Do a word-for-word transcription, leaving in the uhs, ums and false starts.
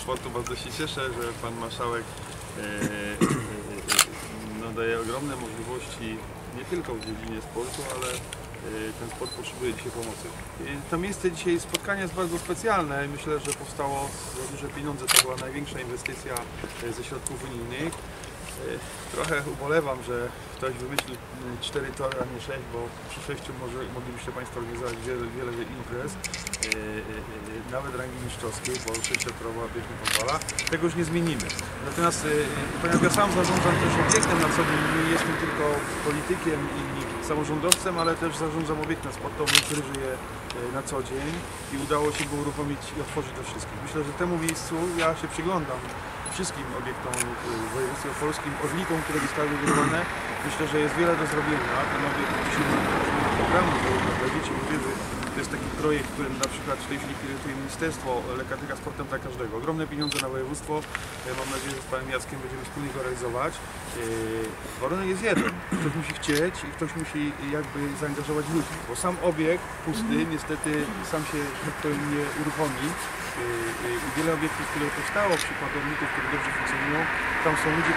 sportu. Bardzo się cieszę, że pan marszałek e, e, no, daje ogromne możliwości nie tylko w dziedzinie sportu, ale ten sport potrzebuje dzisiaj pomocy. To miejsce dzisiaj spotkania jest bardzo specjalne. Myślę, że powstało za duże pieniądze. To była największa inwestycja ze środków unijnych. Trochę ubolewam, że ktoś wymyślił cztery tory, a nie sześć, bo przy sześciu może, moglibyście Państwo organizować wiele, wiele imprez, nawet rangi mistrzowskiej, bo sześciotorowa bieżnia pozwala. Tego już nie zmienimy. Natomiast ponieważ ja sam zarządzam też obiektem na co dzień, nie jestem tylko politykiem i samorządowcem, ale też zarządzam obiektem sportowym, który żyje na co dzień i udało się go uruchomić i otworzyć do wszystkich. Myślę, że temu miejscu ja się przyglądam wszystkim obiektom w województwie opolskim, orlikom, które zostały wybudowane. Myślę, że jest wiele do zrobienia. Ten obiekt dzisiaj programu dla dzieci młodzieży to jest taki projekt, którym na przykład w tej chwili kieruje Ministerstwo Lekkatyka Sportem dla Każdego. Ogromne pieniądze na województwo. Mam nadzieję, że z panem Jackiem będziemy wspólnie go realizować. Warunek jest jeden. Ktoś musi chcieć i ktoś musi jakby zaangażować ludzi, bo sam obiekt pusty niestety sam się, że tak powiem, nie uruchomi. I wiele obiektów, które powstało, przykładowników, które dobrze funkcjonują, tam są ludzie,